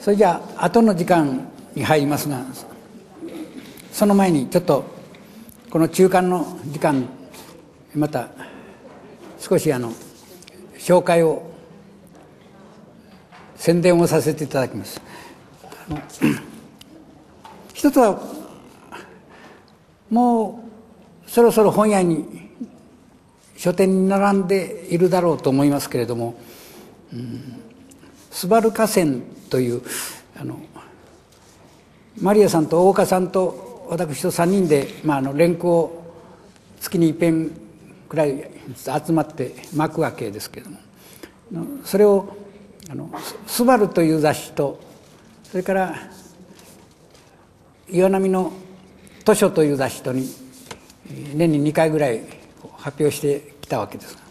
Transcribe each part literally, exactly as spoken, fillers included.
それじゃあ後の時間に入りますが、その前にちょっとこの中間の時間また少しあの紹介を宣伝をさせていただきます。あの一つはもうそろそろ本屋に書店に並んでいるだろうと思いますけれども、うん、スバル河川というあのマリアさんと大岡さんと私とさんにんで、まあ、あの連句を月に一遍くらい集まって巻くわけですけれども、それをあのスバルという雑誌と、それから岩波の図書という雑誌とに年ににかいぐらい発表してきたわけですが、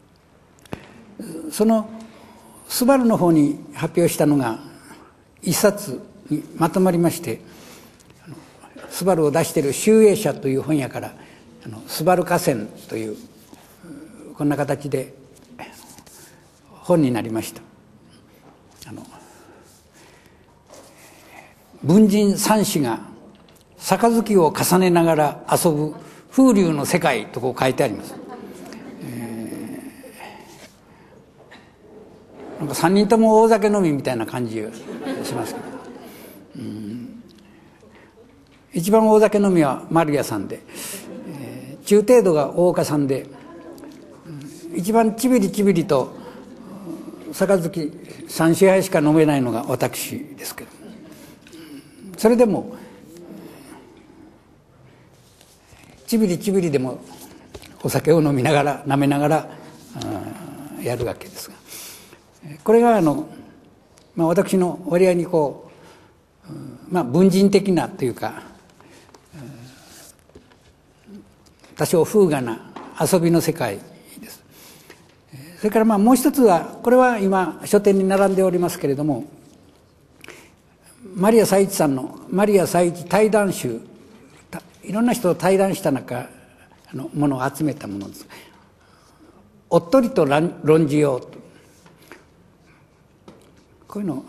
そのスバルの方に発表したのが一冊にまとまりまして、スバルを出している集英社という本屋からあのスバル河川というこんな形で本になりました。あの文人三子が杯を重ねながら遊ぶ風流の世界とこう書いてあります。えー、なんかさんにんとも大酒飲みみたいな感じがしますけど、うん、一番大酒飲みは丸屋さんで、えー、中程度が大岡さんで、うん、一番ちびりちびりと杯さんしはいしか飲めないのが私ですけど、それでもちびりちびりでもお酒を飲みながら舐めながらやるわけですが、これがあの、まあ、私の割合にこう、まあ、文人的なというか多少風雅な遊びの世界です。それからまあもう一つは、これは今書店に並んでおりますけれども、マリア佐一さんのマリア佐一対談集、いろんな人と対談した中のものを集めたものです。おっとりと論じようと、こういうの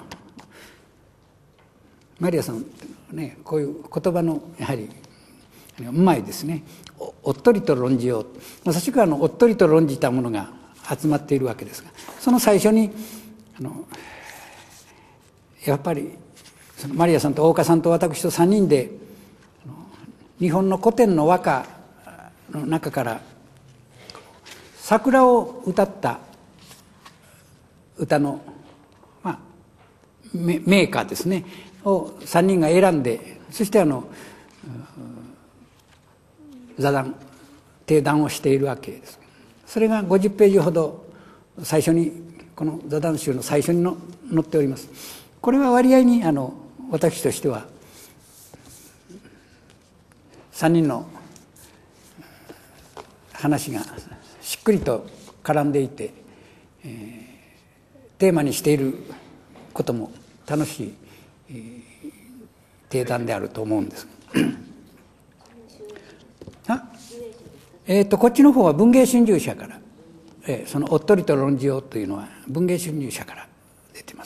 マリアさんね、こういう言葉のやはりうまいですね。 お, おっとりと論じよう、まさしくあのおっとりと論じたものが集まっているわけですが、その最初にあのやっぱりそのマリアさんと大岡さんと私とさんにんで日本の古典の和歌の中から桜を歌った歌の、まあ、名歌ですねをさんにんが選んで、そしてあの座談定談をしているわけです。それがごじゅっページほど最初にこの座談集の最初にの載っております。これは割合にあの私としてはさんにんの話がしっくりと絡んでいて、えー、テーマにしていることも楽しい、えー、定談であると思うんです。あ、えー、とこっちの方は文藝春秋社から、えー、そのおっとりと論じようというのは文藝春秋社から出てます。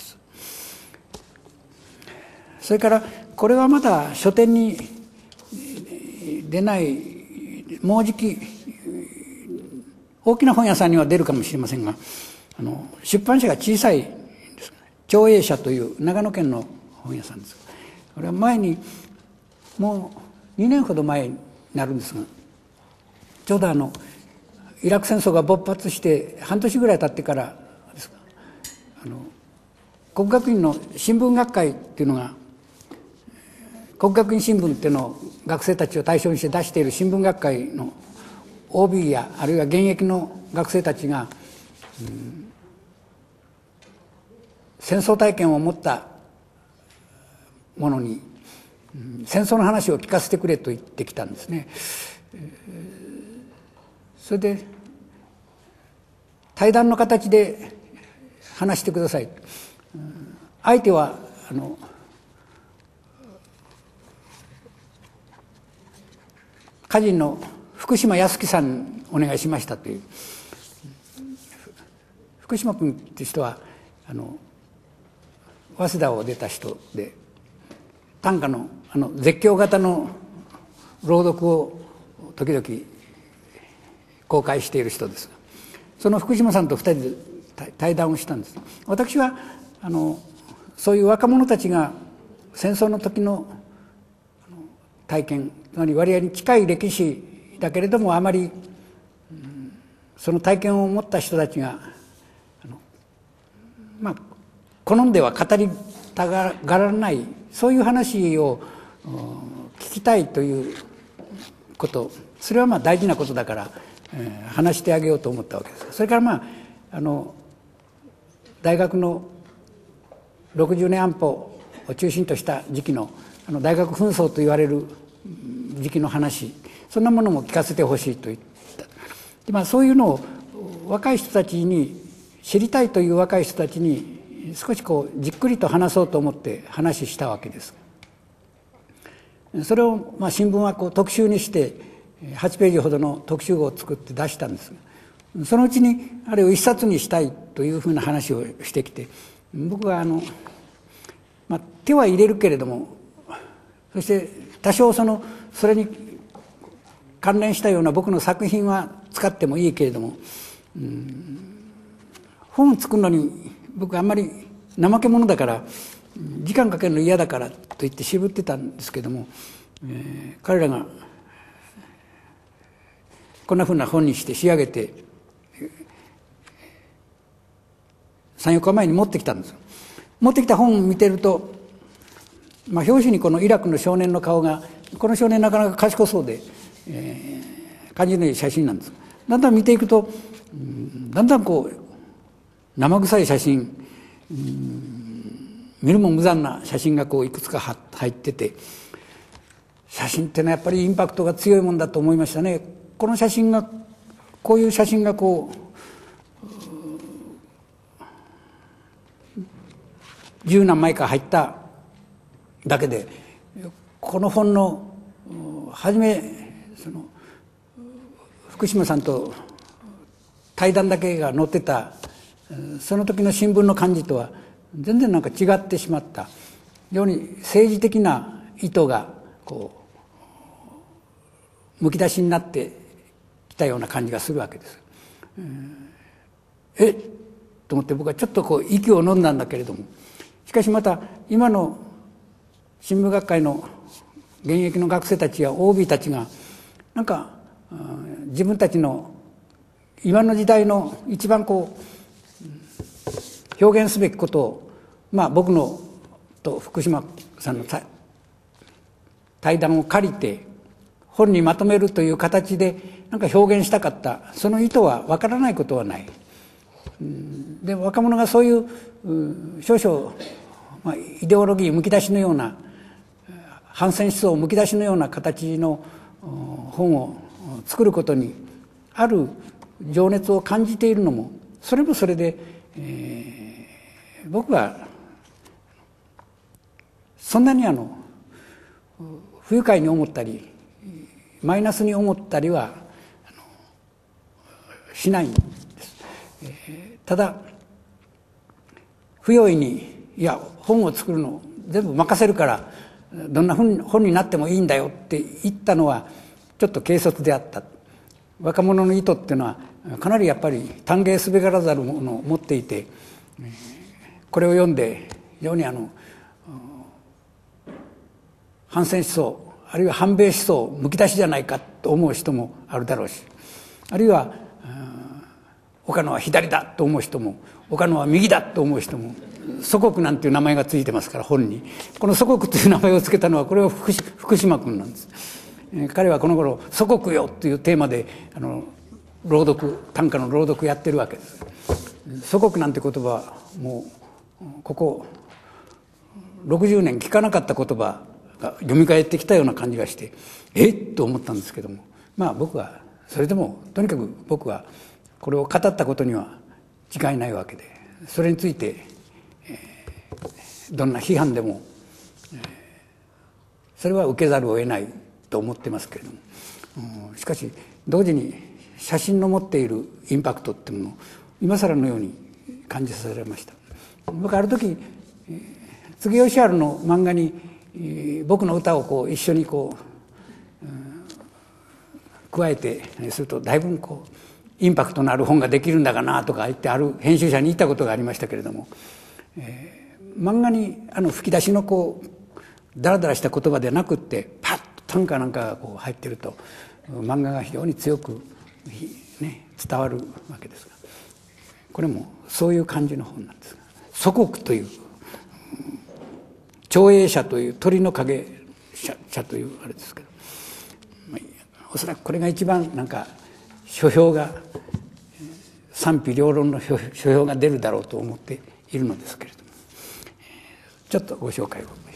それからこれはまだ書店に出ない、もうじき大きな本屋さんには出るかもしれませんが、あの出版社が小さいです。長英社という長野県の本屋さんです。これは前にもうにねんほど前になるんですが、ちょうどあのイラク戦争が勃発して半年ぐらい経ってからですが、あの国学院の新聞学会っていうのが、国学院新聞っていうのを学生たちを対象にして出している新聞学会の オービー やあるいは現役の学生たちが、うん、戦争体験を持ったものに、うん、戦争の話を聞かせてくれと言ってきたんですね。それで対談の形で話してください。相手はあの歌人の福島康樹さんにお願いしましたという。福島君っていう人はあの早稲田を出た人で、短歌のあの絶叫型の朗読を時々公開している人ですが、その福島さんとふたりで対談をしたんです。私はあのそういう若者たちが戦争の時の体験、つまり割合に近い歴史だけれども、あまり、うん、その体験を持った人たちがあの、まあ、好んでは語りたがらないそういう話を聞きたいということ、それはまあ大事なことだから、えー、話してあげようと思ったわけです。それからまああの大学のろくじゅうねん安保を中心とした時期のあの大学紛争と言われる時期の話、そんなものも聞かせてほしいと言った。で、まあ、そういうのを若い人たちに知りたいという若い人たちに少しこうじっくりと話そうと思って話したわけです。それをまあ新聞はこう特集にしてはちページほどの特集号を作って出したんです。そのうちにあれを一冊にしたいというふうな話をしてきて、僕はあの、まあ、手は入れるけれども、そして多少そのそれに関連したような僕の作品は使ってもいいけれども、うん、本を作るのに僕あんまり怠け者だから時間かけるの嫌だからと言って渋ってたんですけども、えー、彼らがこんなふうな本にして仕上げてさん、よっかまえに持ってきたんです。持ってきた本を見てると、まあ、表紙にこのイラクの少年の顔が、この少年なかなか賢そうで、えー、感じのいい写真なんです。だんだん見ていくと、うん、だんだんこう生臭い写真、うん、見るも無残な写真がこういくつか入ってて、写真ってのはやっぱりインパクトが強いもんだと思いましたね。この写真がこういう写真がこう十何枚か入っただけで、この本の初めその福島さんと対談だけが載ってたその時の新聞の感じとは全然なんか違ってしまった。非常に政治的な意図がこうむき出しになってきたような感じがするわけです。えっと思って僕はちょっとこう息を飲んだんだけれども、しかしまた今の新聞学会の現役の学生たちや オービー たちがなんか自分たちの今の時代の一番こう表現すべきことを、まあ僕のと福島さんの対談を借りて本にまとめるという形でなんか表現したかった。その意図はわからないことはない。で若者がそういう少々、まあ、イデオロギーむき出しのような反戦思想むき出しのような形の本を作ることにある情熱を感じているのもそれもそれで、えー、僕はそんなにあの不愉快に思ったりマイナスに思ったりはしないんです。えー、ただ不用意にいや本を作るの全部任せるからどんな本になってもいいんだよって言ったのはちょっと軽率であった。若者の意図っていうのはかなりやっぱり歓迎すべからざるものを持っていて、これを読んで非常にあの反戦思想あるいは反米思想むき出しじゃないかと思う人もあるだろうし、あるいは岡野は左だと思う人も岡野は右だと思う人も、祖国なんていう名前がついてますから本にこの祖国という名前をつけたのはこれは福島君なんです。えー、彼はこの頃祖国よというテーマであの朗読短歌の朗読やってるわけです。祖国なんて言葉はもうこころくじゅうねん聞かなかった言葉が蘇ってきたような感じがしてえっと思ったんですけども、まあ僕はそれでもとにかく僕はこれを語ったことには違いないわけで、それについて、えー、どんな批判でも、えー、それは受けざるを得ないと思ってますけれども、うん、しかし同時に写真の持っているインパクトっていうものを今更のように感じさせられました。僕ある時、えー杉義治の漫画に僕の歌をこう一緒にこう、うん、加えてするとだいぶこうインパクトのある本ができるんだかなとか言ってある編集者に言ったことがありましたけれども、えー、漫画にあの吹き出しのこうダラダラした言葉でなくってパッと短歌なんかがこう入ってると漫画が非常に強く、ね、伝わるわけですが、これもそういう感じの本なんですが、祖国という長英社という鳥の影社というあれですけど、おそらくこれが一番なんか書評が賛否両論の書評が出るだろうと思っているのですけれども、ちょっとご紹介を。